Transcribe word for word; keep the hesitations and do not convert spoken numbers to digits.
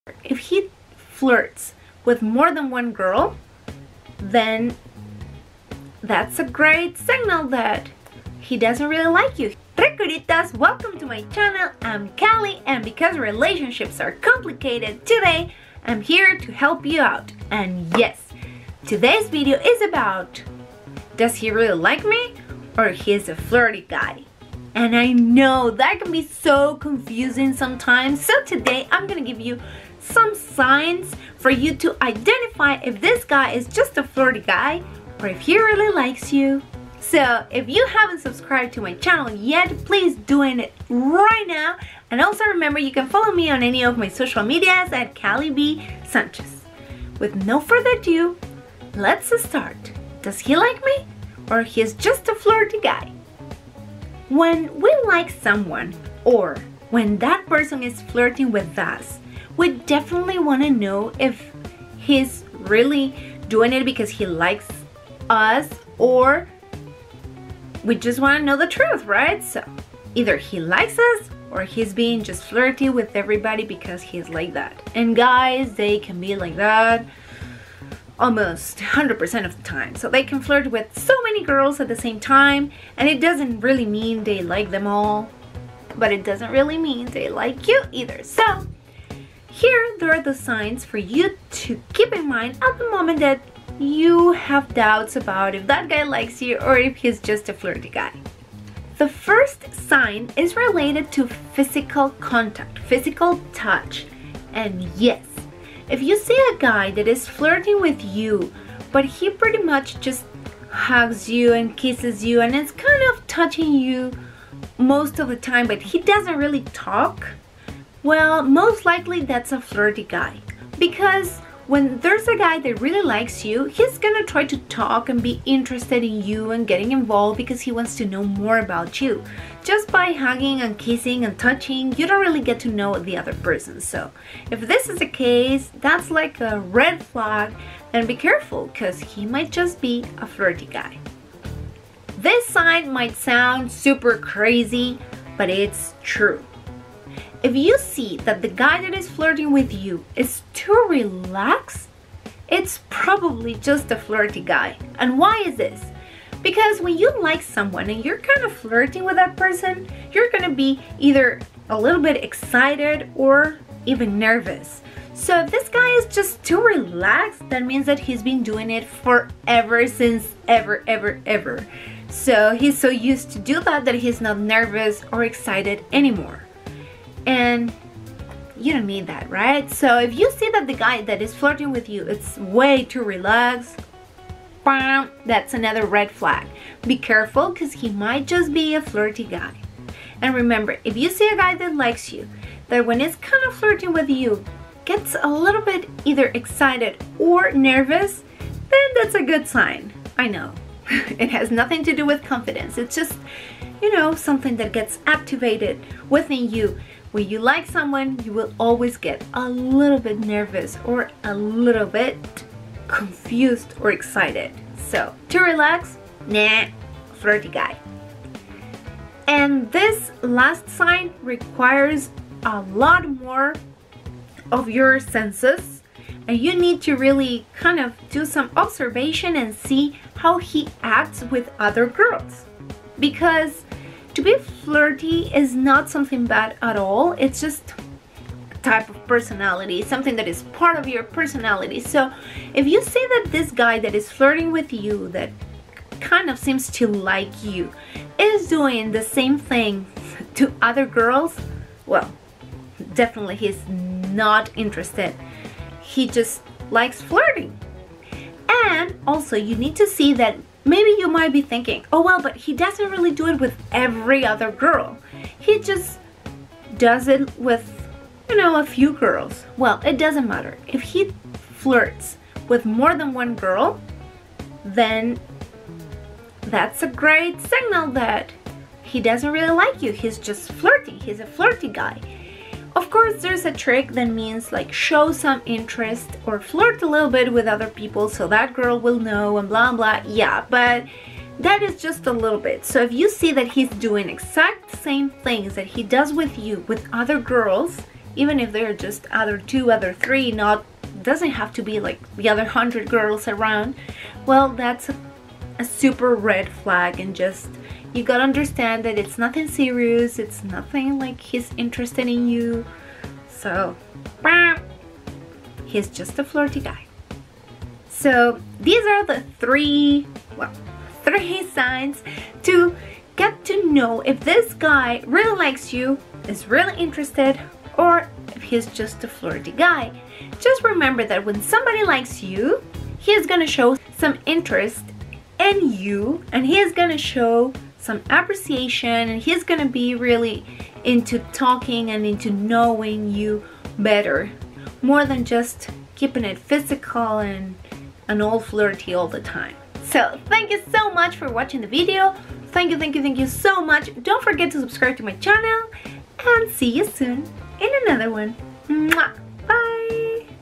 If he flirts with more than one girl, then that's a great signal that he doesn't really like you. Recuritas, welcome to my channel. I'm Callie, and because relationships are complicated, today I'm here to help you out. And yes, today's video is about, does he really like me or he's a flirty guy? And I know that can be so confusing sometimes, so today I'm gonna give you some signs for you to identify if this guy is just a flirty guy or if he really likes you. So if you haven't subscribed to my channel yet, please doing it right now. And also remember, you can follow me on any of my social medias at Callie B Sanchez. With no further ado, let's start. Does he like me or he's just a flirty guy? When we like someone or when that person is flirting with us, we definitely want to know if he's really doing it because he likes us, or we just want to know the truth, right? So either he likes us or he's being just flirty with everybody because he's like that. And guys, they can be like that almost one hundred percent of the time. So they can flirt with so many girls at the same time, and it doesn't really mean they like them all, but it doesn't really mean they like you either. So here there are the signs for you to keep in mind at the moment that you have doubts about if that guy likes you or if he's just a flirty guy. The first sign is related to physical contact, physical touch. And yes, if you see a guy that is flirting with you, but he pretty much just hugs you and kisses you and is kind of touching you most of the time, but he doesn't really talk, well, most likely that's a flirty guy. Because when there's a guy that really likes you, he's gonna try to talk and be interested in you and getting involved because he wants to know more about you. Just by hugging and kissing and touching, you don't really get to know the other person. So if this is the case, that's like a red flag, and be careful because he might just be a flirty guy. This sign might sound super crazy, but it's true. If you see that the guy that is flirting with you is too relaxed, it's probably just a flirty guy. And why is this? Because when you like someone and you're kind of flirting with that person, you're gonna be either a little bit excited or even nervous. So if this guy is just too relaxed, that means that he's been doing it forever, since ever, ever, ever. So he's so used to do that that he's not nervous or excited anymore. And you don't need that, right? So if you see that the guy that is flirting with you, it's way too relaxed, bam, that's another red flag. Be careful because he might just be a flirty guy. And remember, if you see a guy that likes you, that when it's kind of flirting with you, gets a little bit either excited or nervous, then that's a good sign. I know, it has nothing to do with confidence. It's just, you know, something that gets activated within you. When you like someone, you will always get a little bit nervous or a little bit confused or excited. So, too relaxed? Nah, flirty guy. And this last sign requires a lot more of your senses, and you need to really kind of do some observation and see how he acts with other girls. Because to be flirty is not something bad at all. It's just a type of personality, something that is part of your personality. So if you see that this guy that is flirting with you, that kind of seems to like you, is doing the same thing to other girls, well, definitely he's not interested. He just likes flirting. And also you need to see that maybe you might be thinking, oh well, but he doesn't really do it with every other girl. He just does it with, you know, a few girls. Well, it doesn't matter. If he flirts with more than one girl, then that's a great signal that he doesn't really like you. He's just flirting. He's a flirty guy. Of course, there's a trick that means like show some interest or flirt a little bit with other people so that girl will know and blah blah. Yeah, but that is just a little bit. So if you see that he's doing exact same things that he does with you with other girls, even if they're just other two, other three, not doesn't have to be like the other hundred girls around, well, that's a, a super red flag. And just, you gotta understand that it's nothing serious, it's nothing like he's interested in you. So he's just a flirty guy. So these are the three, well, three signs to get to know if this guy really likes you, is really interested, or if he's just a flirty guy. Just remember that when somebody likes you, he is gonna show some interest in you, and he is gonna show some appreciation, and he's gonna be really into talking and into knowing you better, more than just keeping it physical and and all flirty all the time. So thank you so much for watching the video. Thank you, thank you, thank you so much. Don't forget to subscribe to my channel, and see you soon in another one. Mwah!